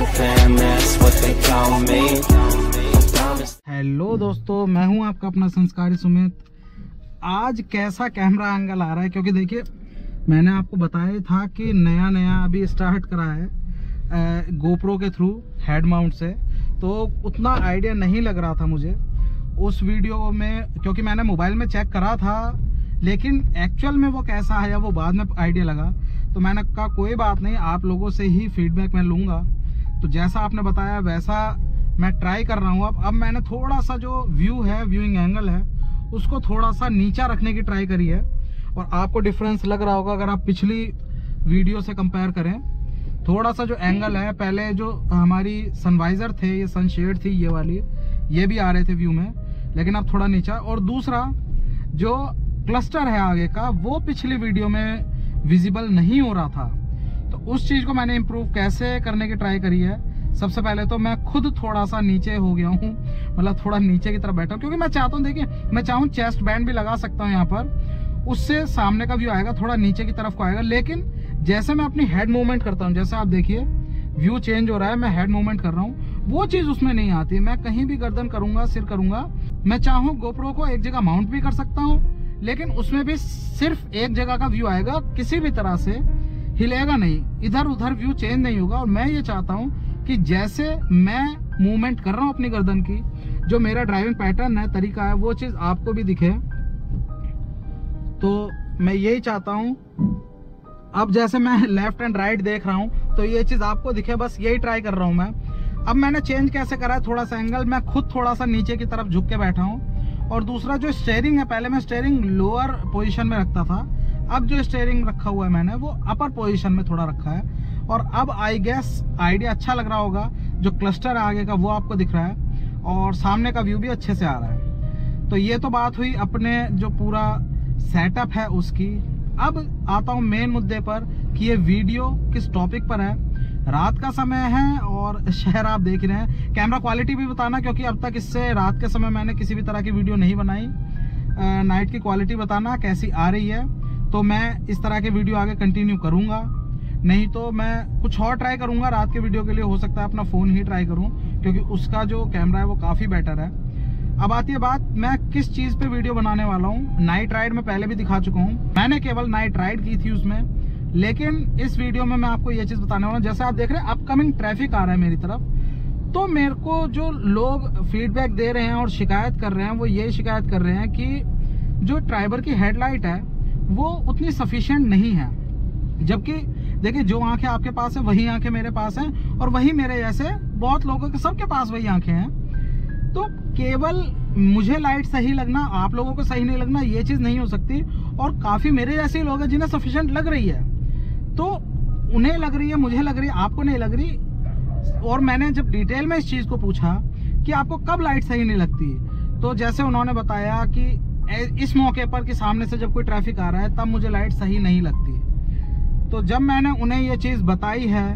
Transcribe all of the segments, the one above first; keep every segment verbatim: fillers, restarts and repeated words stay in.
fam, that's what they call me. Hello दोस्तों, मैं हूं आपका अपना संस्कारी सुमित। आज कैसा कैमरा एंगल आ रहा है, क्योंकि देखिए मैंने आपको बताया था कि नया नया अभी स्टार्ट करा है गोप्रो के थ्रू हेड माउंट से, तो उतना आइडिया नहीं लग रहा था मुझे उस वीडियो में, क्योंकि मैंने मोबाइल में चेक करा था, लेकिन एक्चुअल में वो कैसा है वो बाद में आइडिया लगा। तो मैंने कहा कोई बात नहीं, आप लोगों से ही फीडबैक मैं लूँगा। तो जैसा आपने बताया वैसा मैं ट्राई कर रहा हूँ। अब अब मैंने थोड़ा सा जो व्यू है, व्यूइंग एंगल है, उसको थोड़ा सा नीचा रखने की ट्राई करी है, और आपको डिफरेंस लग रहा होगा अगर आप पिछली वीडियो से कंपेयर करें। थोड़ा सा जो एंगल है, पहले जो हमारी सनवाइजर थे, ये सनशेड थी ये वाली, ये भी आ रहे थे व्यू में, लेकिन अब थोड़ा नीचा। और दूसरा जो क्लस्टर है आगे का, वो पिछली वीडियो में विजिबल नहीं हो रहा था। तो उस चीज़ को मैंने इम्प्रूव कैसे करने की ट्राई करी है। सबसे पहले तो मैं खुद थोड़ा सा नीचे हो गया हूँ, मतलब थोड़ा नीचे की तरफ बैठा हूँ, क्योंकि मैं चाहता हूँ, देखिए मैं चाहूँ चेस्ट बैंड भी लगा सकता हूँ यहाँ पर, उससे सामने का व्यू आएगा, थोड़ा नीचे की तरफ को आएगा। लेकिन जैसे मैं अपनी हेड मूवमेंट करता हूँ, जैसे आप देखिए व्यू चेंज हो रहा है, मैं हेड मूवमेंट कर रहा हूँ, वो चीज़ उसमें नहीं आती। मैं कहीं भी गर्दन करूँगा, सिर करूँगा, मैं चाहूँ गोप्रो को एक जगह माउंट भी कर सकता हूँ, लेकिन उसमें भी सिर्फ एक जगह का व्यू आएगा, किसी भी तरह से हिलेगा नहीं, इधर उधर व्यू चेंज नहीं होगा। और मैं ये चाहता हूँ कि जैसे मैं मूवमेंट कर रहा हूँ अपनी गर्दन की, जो मेरा ड्राइविंग पैटर्न है, तरीका है, वो चीज़ आपको भी दिखे। तो मैं यही चाहता हूँ। अब जैसे मैं लेफ्ट एंड राइट देख रहा हूँ, तो ये चीज़ आपको दिखे, बस यही ट्राई कर रहा हूँ मैं। अब मैंने चेंज कैसे करा है, थोड़ा सा एंगल मैं खुद थोड़ा सा नीचे की तरफ झुक के बैठा हूँ। और दूसरा जो स्टेयरिंग है, पहले मैं स्टेयरिंग लोअर पोजीशन में रखता था, अब जो स्टेयरिंग रखा हुआ है मैंने वो अपर पोजीशन में थोड़ा रखा है। और अब आई गेस आइडिया अच्छा लग रहा होगा, जो क्लस्टर है आगे का वो आपको दिख रहा है, और सामने का व्यू भी अच्छे से आ रहा है। तो ये तो बात हुई अपने जो पूरा सेटअप है उसकी। अब आता हूँ मेन मुद्दे पर कि ये वीडियो किस टॉपिक पर है। रात का समय है और शहर आप देख रहे हैं। कैमरा क्वालिटी भी बताना, क्योंकि अब तक इससे रात के समय मैंने किसी भी तरह की वीडियो नहीं बनाई। नाइट की क्वालिटी बताना कैसी आ रही है, तो मैं इस तरह के वीडियो आगे कंटिन्यू करूँगा। नहीं तो मैं कुछ और ट्राई करूँगा रात के वीडियो के लिए, हो सकता है अपना फ़ोन ही ट्राई करूँ, क्योंकि उसका जो कैमरा है वो काफ़ी बेटर है। अब आती है बात, मैं किस चीज़ पे वीडियो बनाने वाला हूँ। नाइट राइड में पहले भी दिखा चुका हूँ, मैंने केवल नाइट राइड की थी उसमें, लेकिन इस वीडियो में मैं आपको ये चीज़ बताने वाला हूँ। जैसे आप देख रहे हैं अपकमिंग ट्रैफिक आ रहा है मेरी तरफ, तो मेरे को जो लोग फीडबैक दे रहे हैं और शिकायत कर रहे हैं, वो ये शिकायत कर रहे हैं कि जो ट्राइबर की हेडलाइट है वो उतनी सफिशिएंट नहीं है। जबकि देखिए जो आंखें आपके पास है वही आंखें मेरे पास हैं, और वही मेरे जैसे बहुत लोगों के, सबके पास वही आंखें हैं। तो केवल मुझे लाइट सही लगना, आप लोगों को सही नहीं लगना, ये चीज़ नहीं हो सकती। और काफ़ी मेरे जैसे लोग हैं जिन्हें सफिशिएंट लग रही है, तो उन्हें लग रही है, मुझे लग रही है, आपको नहीं लग रही। और मैंने जब डिटेल में इस चीज़ को पूछा कि आपको कब लाइट सही नहीं लगती, तो जैसे उन्होंने बताया कि इस मौके पर कि सामने से जब कोई ट्रैफिक आ रहा है तब मुझे लाइट सही नहीं लगती। तो जब मैंने उन्हें ये चीज़ बताई है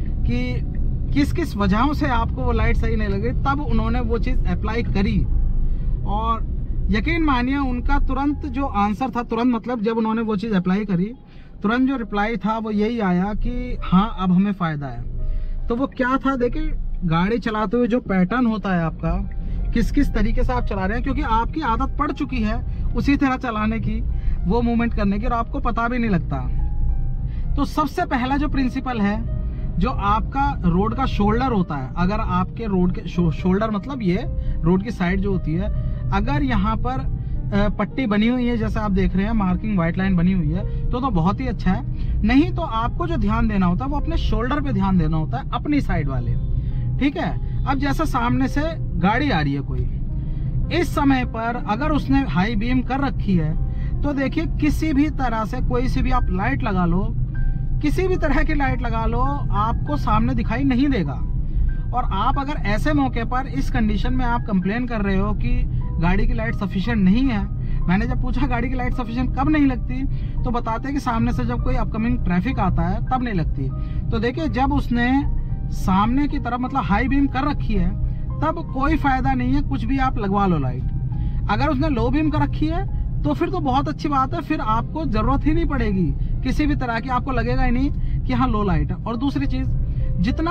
कि किस किस वजहों से आपको वो लाइट सही नहीं लग रही, तब उन्होंने वो चीज़ अप्लाई करी। और यकीन मानिए उनका तुरंत जो आंसर था, तुरंत मतलब जब उन्होंने वो चीज़ अप्लाई करी, तुरंत जो रिप्लाई था वो यही आया कि हाँ अब हमें फ़ायदा है। तो वो क्या था, देखिए गाड़ी चलाते हुए जो पैटर्न होता है आपका, किस किस तरीके से आप चला रहे हैं, क्योंकि आपकी आदत पड़ चुकी है उसी तरह चलाने की, वो मूवमेंट करने की, और आपको पता भी नहीं लगता। तो सबसे पहला जो प्रिंसिपल है, जो आपका रोड का शोल्डर होता है, अगर आपके रोड के शो, शोल्डर मतलब ये रोड की साइड जो होती है, अगर यहाँ पर पट्टी बनी हुई है, जैसे आप देख रहे हैं मार्किंग व्हाइट लाइन बनी हुई है, तो तो बहुत ही अच्छा है। नहीं तो आपको जो ध्यान देना होता है वो अपने शोल्डर पे ध्यान देना होता है, अपनी साइड वाले, ठीक है। अब जैसे सामने से गाड़ी आ रही है कोई, इस समय पर अगर उसने हाई बीम कर रखी है, तो देखिए किसी भी तरह से कोई सी भी आप लाइट लगा लो, किसी भी तरह की लाइट लगा लो, आपको सामने दिखाई नहीं देगा। और आप अगर ऐसे मौके पर इस कंडीशन में आप कंप्लेन कर रहे हो कि गाड़ी की लाइट सफिशिएंट नहीं है, मैंने जब पूछा गाड़ी की लाइट सफिशिएंट कब नहीं लगती, तो बताते हैं कि सामने से जब कोई अपकमिंग ट्रैफिक आता है तब नहीं लगती। तो देखिए जब उसने सामने की तरफ मतलब हाई बीम कर रखी है, तब कोई फायदा नहीं है कुछ भी आप लगवा लो लाइट। अगर उसने लो बीम कर रखी है तो फिर तो बहुत अच्छी बात है, फिर आपको जरूरत ही नहीं पड़ेगी किसी भी तरह की, आपको लगेगा ही नहीं कि हाँ लो लाइट है। और दूसरी चीज, जितना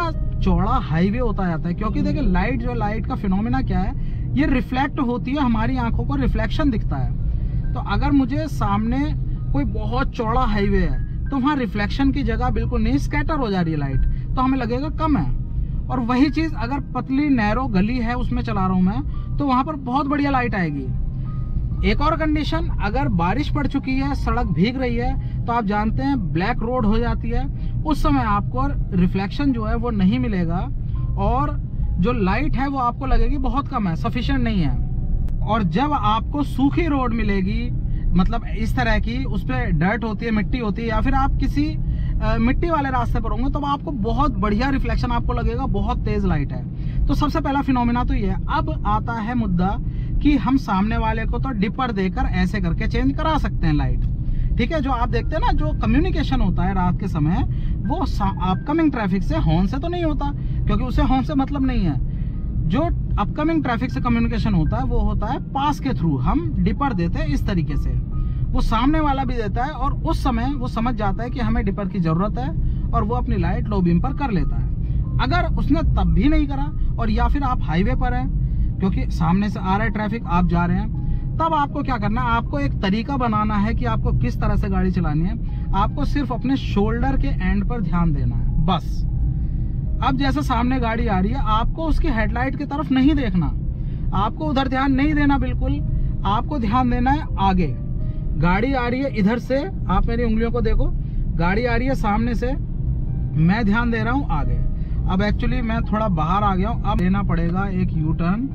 चौड़ा हाईवे होता जाता है। क्योंकि देखिए लाइट जो लाइट का फिनोमिना क्या है, ये रिफ्लेक्ट होती है, हमारी आंखों को रिफ्लेक्शन दिखता है। तो अगर मुझे सामने कोई बहुत चौड़ा हाईवे है तो वहाँ रिफ्लेक्शन की जगह बिल्कुल नहीं, स्कैटर हो जा रही है लाइट, तो हमें लगेगा कम है। और वही चीज़ अगर पतली नैरो गली है उसमें चला रहा हूँ मैं, तो वहाँ पर बहुत बढ़िया लाइट आएगी। एक और कंडीशन, अगर बारिश पड़ चुकी है, सड़क भीग रही है, तो आप जानते हैं ब्लैक रोड हो जाती है, उस समय आपको रिफ्लेक्शन जो है वो नहीं मिलेगा और जो लाइट है वो आपको लगेगी बहुत कम है, सफिशिएंट नहीं है। और जब आपको सूखी रोड मिलेगी, मतलब इस तरह की, उस पर डर्ट होती है, मिट्टी होती है, या फिर आप किसी आ, मिट्टी वाले रास्ते पर होंगे, तो आपको बहुत बढ़िया रिफ्लेक्शन आपको लगेगा, बहुत तेज लाइट है। तो सबसे पहला फिनोमिना तो ये है। अब आता है मुद्दा कि हम सामने वाले को तो डिपर देकर ऐसे करके चेंज करा सकते हैं लाइट, ठीक है। जो आप देखते हैं ना, जो कम्युनिकेशन होता है रात के समय, वो अपकमिंग ट्रैफिक से, हॉर्न से तो नहीं होता, क्योंकि उसे हॉर्न से मतलब नहीं है। जो अपकमिंग ट्रैफिक से कम्युनिकेशन होता है वो होता है पास के थ्रू। हम डिपर देते हैं इस तरीके से, वो सामने वाला भी देता है, और उस समय वो समझ जाता है कि हमें डिपर की जरूरत है, और वो अपनी लाइट लो बीम पर कर लेता है। अगर उसने तब भी नहीं करा, और या फिर आप हाईवे पर हैं, क्योंकि सामने से आ रहा है ट्रैफिक, आप जा रहे हैं, तब आपको क्या करना है, आपको एक तरीका बनाना है कि आपको किस तरह से गाड़ी चलानी है। आपको सिर्फ अपने शोल्डर के एंड पर ध्यान देना है, बस। अब जैसे सामने गाड़ी आ रही है, आपको उसकी हेडलाइट की तरफ नहीं देखना, आपको उधर ध्यान नहीं देना बिल्कुल। आपको ध्यान देना है आगे। गाड़ी आ रही है इधर से, आप मेरी उंगलियों को देखो, गाड़ी आ रही है सामने से, मैं ध्यान दे रहा हूँ आगे। अब एक्चुअली मैं थोड़ा बाहर आ गया हूँ, अब लेना पड़ेगा एक यू टर्न।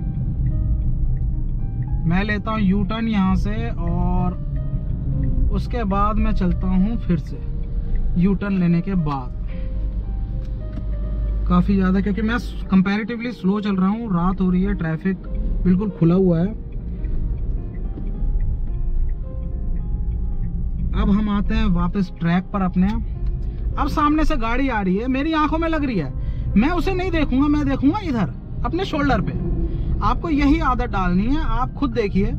मैं लेता हूँ यू टर्न यहाँ से, और उसके बाद मैं चलता हूँ फिर से। यू टर्न लेने के बाद काफ़ी ज़्यादा, क्योंकि मैं कंपैरेटिवली स्लो चल रहा हूँ, रात हो रही है, ट्रैफिक बिल्कुल खुला हुआ है। अब हम आते हैं वापस ट्रैक पर अपने। अब सामने से गाड़ी आ रही है, मेरी आंखों में लग रही है, मैं उसे नहीं देखूंगा, मैं देखूंगा इधर अपने शोल्डर पे। आपको यही आदत डालनी है, आप खुद देखिए।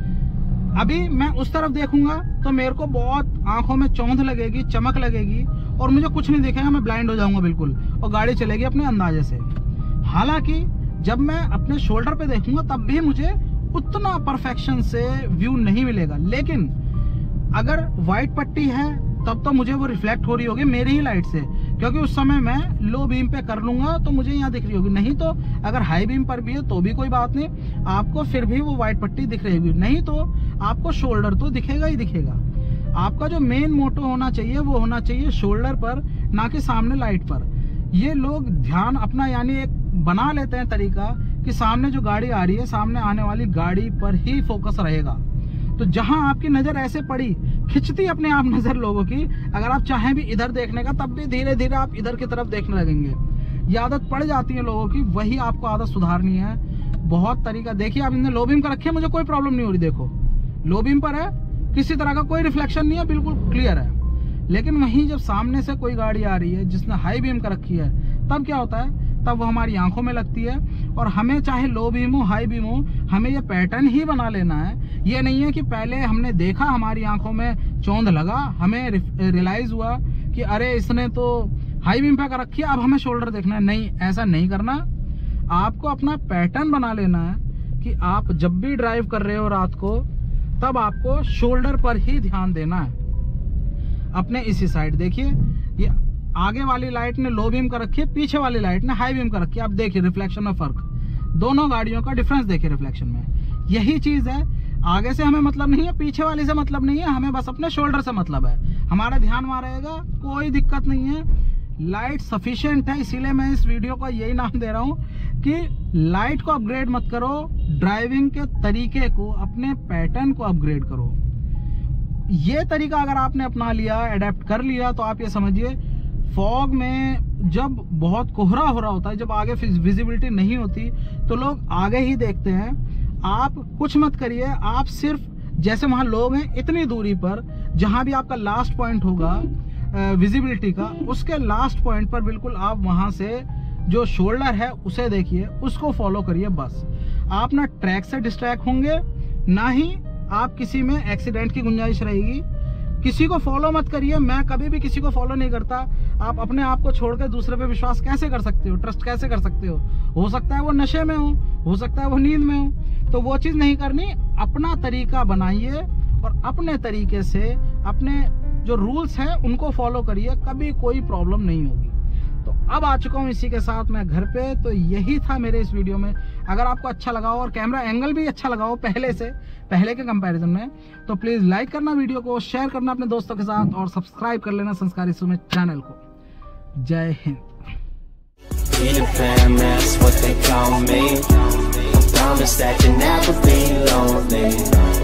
अभी मैं उस तरफ देखूंगा तो मेरे को बहुत आंखों में चौंध लगेगी, चमक लगेगी, और मुझे कुछ नहीं दिखेगा, मैं ब्लाइंड हो जाऊंगा बिल्कुल, और गाड़ी चलेगी अपने अंदाजे से। हालांकि जब मैं अपने शोल्डर पे देखूंगा तब भी मुझे उतना परफेक्शन से व्यू नहीं मिलेगा। लेकिन अगर व्हाइट पट्टी है तब तो मुझे वो रिफ्लेक्ट हो रही होगी मेरी ही लाइट से, क्योंकि उस समय मैं लो बीम पे कर लूंगा तो मुझे यहाँ दिख रही होगी। नहीं तो अगर हाई बीम पर भी है तो भी कोई बात नहीं, आपको फिर भी वो व्हाइट पट्टी दिख रही होगी। नहीं तो आपको शोल्डर तो दिखेगा ही दिखेगा। आपका जो मेन मोटो होना चाहिए वो होना चाहिए शोल्डर पर, ना कि सामने लाइट पर। ये लोग ध्यान अपना यानी एक बना लेते हैं तरीका कि सामने जो गाड़ी आ रही है, सामने आने वाली गाड़ी पर ही फोकस रहेगा। तो जहां आपकी नजर ऐसे पड़ी, खिंचती अपने आप नजर लोगों की, अगर आप चाहें भी इधर देखने का तब भी धीरे धीरे आप इधर की तरफ देखने लगेंगे। ये आदत पड़ जाती है लोगों की, वही आपको आदत सुधारनी है। बहुत तरीका देखिए, आप इन्हें लो बीम का रखिए, मुझे कोई प्रॉब्लम नहीं हो रही, देखो लो बीम पर है, किसी तरह का कोई रिफ्लेक्शन नहीं है, बिल्कुल क्लियर है। लेकिन वहीं जब सामने से कोई गाड़ी आ रही है जिसने हाई बीम का रखी है, तब क्या होता है, तब वो हमारी आंखों में लगती है। और हमें चाहे लो बीम हो हाई बीम हो, हमें ये पैटर्न ही बना लेना है। ये नहीं है कि पहले हमने देखा, हमारी आंखों में चौंध लगा, हमें रियलाइज हुआ कि अरे इसने तो हाई बीम पे कर रखी है, अब हमें शोल्डर देखना है। नहीं, ऐसा नहीं करना। आपको अपना पैटर्न बना लेना है कि आप जब भी ड्राइव कर रहे हो रात को, तब आपको शोल्डर पर ही ध्यान देना है। अपने इसी साइड देखिए, ये आगे वाली लाइट ने लो बीम कर रखी है, पीछे वाली लाइट ने हाई बीम कर रखी है। अब देखिए रिफ्लेक्शन में फर्क, दोनों गाड़ियों का डिफरेंस देखिए रिफ्लेक्शन में। यही चीज है, आगे से हमें मतलब नहीं है, पीछे वाली से मतलब नहीं है, हमें बस अपने शोल्डर से मतलब है। हमारा ध्यान वहां रहेगा, कोई दिक्कत नहीं है, लाइट सफिशिएंट है। इसीलिए मैं इस वीडियो को यही नाम दे रहा हूँ कि लाइट को अपग्रेड मत करो, ड्राइविंग के तरीके को, अपने पैटर्न को अपग्रेड करो। ये तरीका अगर आपने अपना लिया, अडेप्ट कर लिया, तो आप ये समझिए फॉग में जब बहुत कोहरा हो रहा होता है, जब आगे विजिबिलिटी नहीं होती, तो लोग आगे ही देखते हैं। आप कुछ मत करिए, आप सिर्फ जैसे वहां लोग हैं इतनी दूरी पर, जहां भी आपका लास्ट पॉइंट होगा विजिबिलिटी का, उसके लास्ट पॉइंट पर बिल्कुल आप वहां से जो शोल्डर है उसे देखिए, उसको फॉलो करिए। बस आप ना ट्रैक से डिस्ट्रैक्ट होंगे, ना ही आप किसी में एक्सीडेंट की गुंजाइश रहेगी, किसी को फॉलो मत करिए। मैं कभी भी किसी को फॉलो नहीं करता। आप अपने आप को छोड़कर दूसरे पे विश्वास कैसे कर सकते हो, ट्रस्ट कैसे कर सकते हो? हो सकता है वो नशे में हो, हो सकता है वो नींद में हो, तो वो चीज़ नहीं करनी। अपना तरीका बनाइए और अपने तरीके से अपने जो रूल्स हैं उनको फॉलो करिए, कभी कोई प्रॉब्लम नहीं होगी। तो अब आ चुका हूँ इसी के साथ मैं घर पे। तो यही था मेरे इस वीडियो में। अगर आपको अच्छा लगा हो और कैमरा एंगल भी अच्छा लगा हो पहले से, पहले के कंपैरिजन में, तो प्लीज़ लाइक करना वीडियो को, शेयर करना अपने दोस्तों के साथ और सब्सक्राइब कर लेना संस्कारी सुमित चैनल को। जय Hind. Peter Pan, that's what they call me. I promise that you'll never be lonely.